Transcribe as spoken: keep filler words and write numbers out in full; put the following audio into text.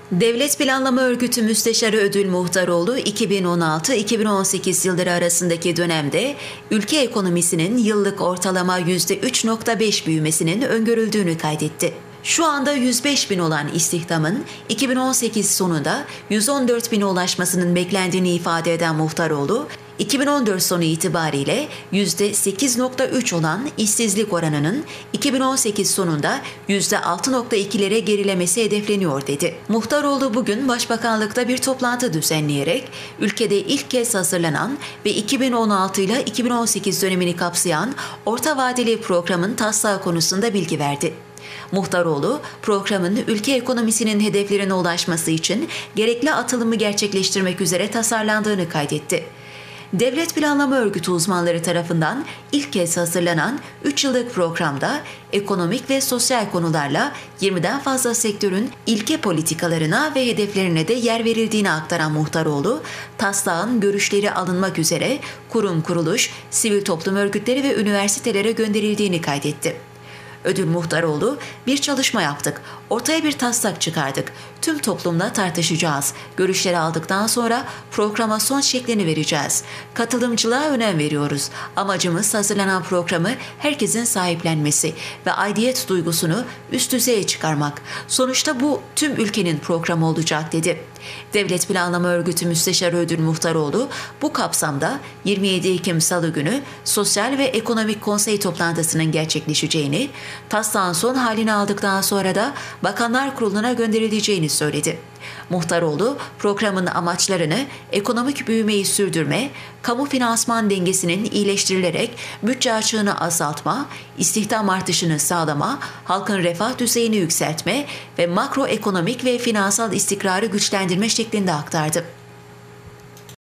Devlet Planlama Örgütü Müsteşarı Ödül Muhtaroğlu, iki bin on altı iki bin on sekiz yılları arasındaki dönemde ülke ekonomisinin yıllık ortalama yüzde üç virgül beş büyümesinin öngörüldüğünü kaydetti. Şu anda yüz beş bin olan istihdamın iki bin on sekiz sonunda yüz on dört bine ulaşmasının beklendiğini ifade eden Muhtaroğlu, iki bin on dört sonu itibariyle yüzde sekiz virgül üç olan işsizlik oranının iki bin on sekiz sonunda yüzde altı virgül ikilere gerilemesi hedefleniyor dedi. Muhtaroğlu bugün Başbakanlıkta bir toplantı düzenleyerek ülkede ilk kez hazırlanan ve iki bin on altı ile iki bin on sekiz dönemini kapsayan orta vadeli programın taslağı konusunda bilgi verdi. Muhtaroğlu, programın ülke ekonomisinin hedeflerine ulaşması için gerekli atılımı gerçekleştirmek üzere tasarlandığını kaydetti. Devlet Planlama Örgütü uzmanları tarafından ilk kez hazırlanan üç yıllık programda ekonomik ve sosyal konularla yirmiden fazla sektörün ilke politikalarına ve hedeflerine de yer verildiğini aktaran Muhtaroğlu, taslağın görüşleri alınmak üzere kurum kuruluş, sivil toplum örgütleri ve üniversitelere gönderildiğini kaydetti. Ödül Muhtaroğlu, bir çalışma yaptık, ortaya bir taslak çıkardık, tüm toplumla tartışacağız, görüşleri aldıktan sonra programa son şeklini vereceğiz. Katılımcılığa önem veriyoruz. Amacımız hazırlanan programı herkesin sahiplenmesi ve aidiyet duygusunu üst düzeye çıkarmak. Sonuçta bu tüm ülkenin programı olacak dedi. Devlet Planlama Örgütü Müsteşarı Ödül Muhtaroğlu, bu kapsamda yirmi yedi Ekim Salı günü Sosyal ve Ekonomik Konsey toplantısının gerçekleşeceğini, taslağın son halini aldıktan sonra da Bakanlar Kurulu'na gönderileceğini söyledi. Muhtaroğlu, programın amaçlarını ekonomik büyümeyi sürdürme, kamu finansman dengesinin iyileştirilerek bütçe açığını azaltma, istihdam artışını sağlama, halkın refah düzeyini yükseltme ve makroekonomik ve finansal istikrarı güçlendirme şeklinde aktardı.